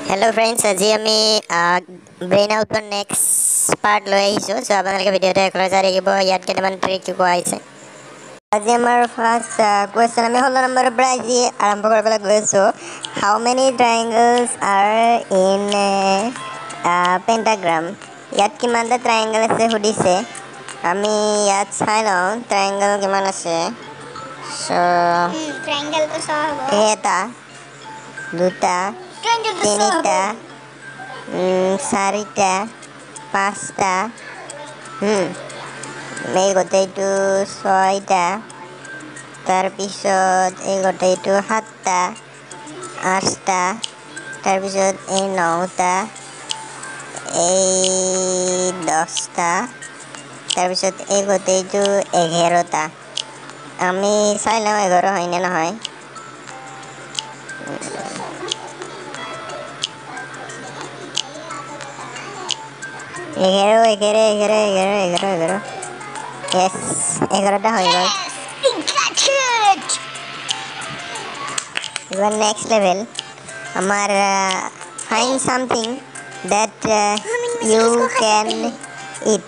Hello friends, আজি আমি brain আউটৰ next part লৈ আহিছোঁ। চ' আপোনালোকে ভিডিঅ'টো একেলগে চাই থাকিব। ইয়াত কেইটামান ট্ৰিক শিকোৱা আহিছে। আজি আমাৰ ফাৰ্ষ্ট কুৱেশ্যন আমি 16 নম্বৰৰ পৰা আজি আৰম্ভ কৰিবলৈ গৈ আছোঁ। How many triangles are in pentagram? ইয়াত কিমানটা ট্ৰাইংগল আছে সুধিছে। আমি ইয়াত চাই লওঁ ট্ৰাইংগল কিমান আছে। এটা, দুটা, তিনিটা, চাৰিটা, পাঁচটা, এই গোটেইটো ছয়টা, তাৰপিছত এই গোটেইটো সাতটা, আঠটা, তাৰপিছত এই নটা, এই 10টা, তাৰপিছত এই গোটেইটো 11টা। আমি চাই লওঁ 11 হয়নে নহয়। এঘাৰ য়েছ 11টা হৈ গ'ল। এবার নেক্সট লেভেল আমার find something that you can eat.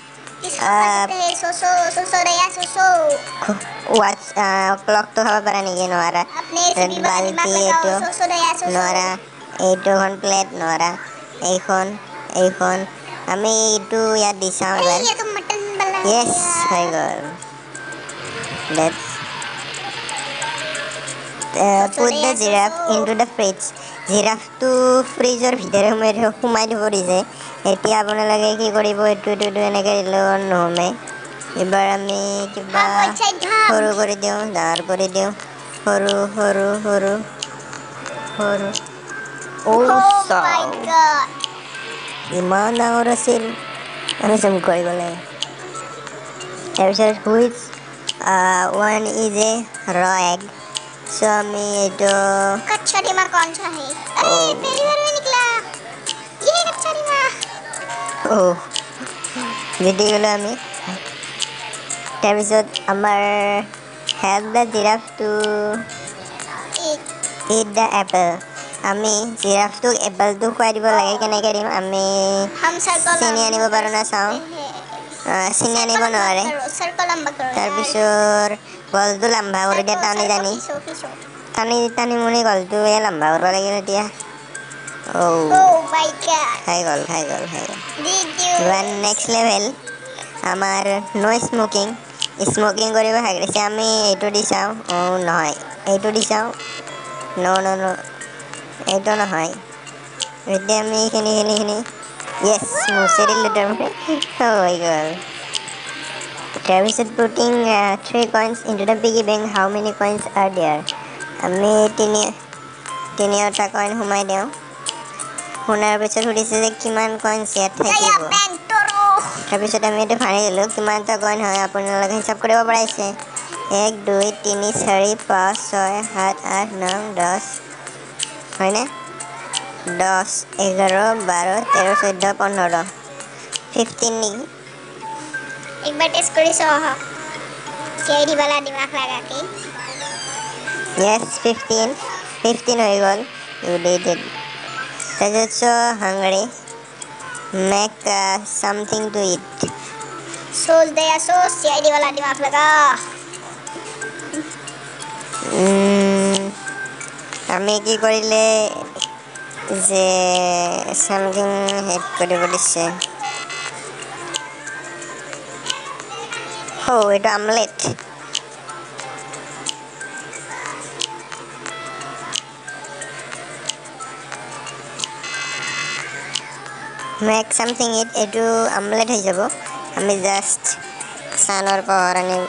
Clock তো খাব পাৰা নেকি? নোৱাৰা। বাল্টি এইটো নোৱাৰা, এইটোখন প্লেট নোৱাৰা, এইখন আমি এইটো ইয়াত দি চাওঁ এবাৰ। য়েছ হৈ গ'ল। Put the giraffe into the fridge. জিৰাফটো ফ্ৰিজৰ ভিতৰে সোমাই দিব দিছে। এতিয়া আপোনালোকে কি কৰিব, এইটো এনেকৈ দিলেও নোসোমে। এবাৰ আমি কিবা সৰু কৰি দিওঁ, ডাঙৰ কৰি দিওঁ, সৰু সৰু সৰু সৰু। ইমান ডাঙৰ আছিল, আমি জুম কৰিব লাগে। তাৰপিছত হুইচ ওৱান ইজ এ ৰ এগ। सो আমি এইটো कच्चा डिमा कौन सा है? अरे पहली बार में निकला ये कच्चा डिमा। জিতি গ'লো আমি। তাৰপিছত আমাৰ help the giraffe to eat the apple. আমি জিৰাফটোক এপলটো খুৱাই দিব লাগে। কেনেকৈ দিম? আমি চিনি আনিব পাৰোঁ না চাওঁ। চিনি আনিব নোৱাৰে। তাৰপিছত গলটো লম্বা কৰি দিয়ে, টানি মুনি গলটো লম্বা কৰিব লাগিল। এতিয়া খাই গ'ল। নেক্সট লেভেল আমাৰ নো স্মকিং। স্মকিং কৰিব হাগিছে। আমি এইটো দি চাওঁ। নহয়, এইটো দি চাওঁ। এইটো নহয়। এতিয়া আমি এইখিনি য়েছ মুচি দিলোঁ তাৰমানে হৈ গ'ল। তাৰপিছত putting 3 coins into the piggy bank. How many coins are there? আমি তিনিটা কইন সোমাই দিওঁ। শুনাৰ পিছত সুধিছে যে কিমান কইনছ ইয়াত থাকিব। তাৰপিছত আমি এইটো ভাঙি দিলোঁ। কিমানটা কইন হয় আপোনালোকে হিচাপ কৰিব পাৰিছে। 1 2 3 4 5 6 7 8 9 10 হয়নে? 10 11 12 13 14 15 15 নেকি? एक बार टेस्ट करी सो हा केडी वाला दिमाग लगा के। यस 15 हो गल। You did it. That's so hungry. Make something to eat. सोच दे सीआईडी वाला दिमाग लगा। আমি কি কৰিলে যে সামথিং হেড কৰিব দিছে। এটা আমলেট। Make something eat. এইটো আমলেট হৈ যাব। আমি জাষ্ট চানৰ পোহৰ আনিম।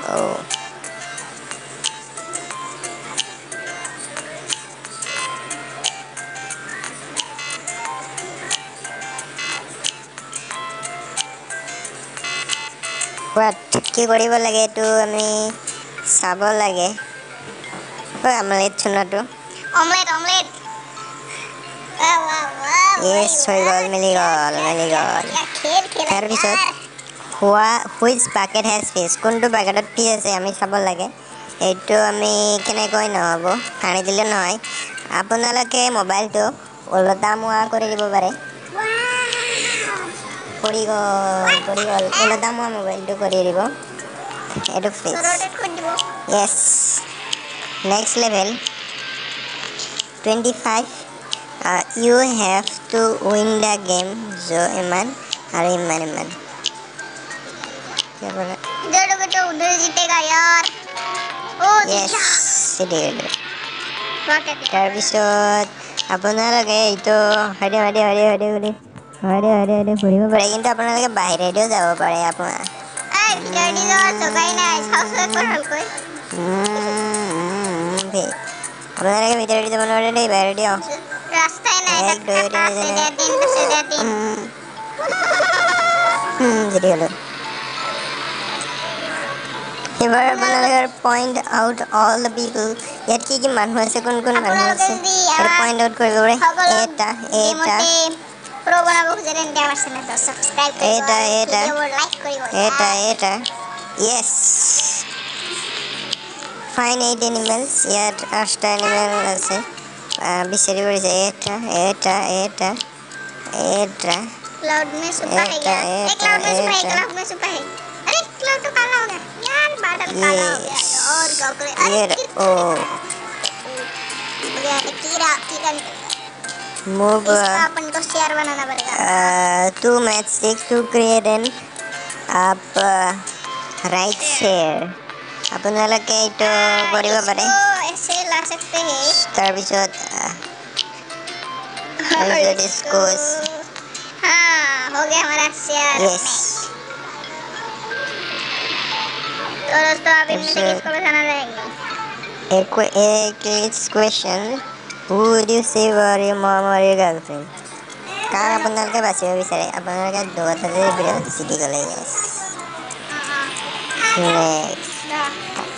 কি কৰিব লাগে এইটো আমি চাব লাগে। আমলেট চুনাটো য়েছ হৈ গ'ল। মিলি গ'ল। তাৰপিছত হুইচ বাকেট হেজ ফিছ। কোনটো বাকেটত ফিছ আছে আমি চাব লাগে। এইটো আমি কেনেকৈ নহ'ব, ভাঙি দিলে নহয়। আপোনালোকে মোবাইলটো ওলটা মোৱা কৰি দিব পাৰে পৰি গ'ল ওলটা মোৱা মোবাইলটো কৰি দিব এইটো fix yes next level 25 you have to win the game jo iman aru iman जोड़ो बेटो उधर जीतेगा यार ओ yes जीता তাৰপিছত আপোনালোকে এইটো হৰে ফুৰিব পাৰে কিন্তু আপোনালোকে বাহিৰেদিও যাব পাৰে আপোনাৰ ভিতৰদি যোৱাৰ জগাই নাই চাউচ কৈ ভালকৈ আপোনালোকে ভিতৰেদি যাব নোৱাৰে দেই বাহিৰেদি ৰাস্তাই নাই এক দুই তিনি যদি হ'লো এবাৰ আপোনালোকে point out all the people ইয়াত কি কি মানুহ আছে কোন কোন মানুহ আছে সেইটো পইণ্ট আউট কৰিব পাৰে এটা প্ৰ বনাব খুজে তেন্তে আমাৰ চেনেলটো সাবস্ক্ৰাইব কৰিব আৰু ভিডিঅ'বোৰ লাইক কৰিব এটা য়েছ ফাইন 8 এনিমেলছ ইয়াত 8টা এনিমেল আছে বিচাৰি পৰিছে এটা क्लाउड में सुपर है यार एक क्लाउड में सुपर है अरे क्लाउड तो काला हो गया यार बादल काला हो गया और क्या करे अरे ओ गया कीड़ा move इसका अपन को शेयर बनाना पड़ेगा 2 matchsticks to create an up right share আপোনালোকে এইটো কৰিব পাৰে ऐसे ला सकते हैं তাৰপিছত इसको हाँ हो गया हमारा शेयर yes तो दोस्तों आप इनमें से किसको बताना रहेंगे एक question who would you save or your mom or your girlfriend কাক আপোনালোকে বাচিব বিচাৰে আপোনালোকে দুটাতে ভিডিঅ' চিটি গ'লে yes next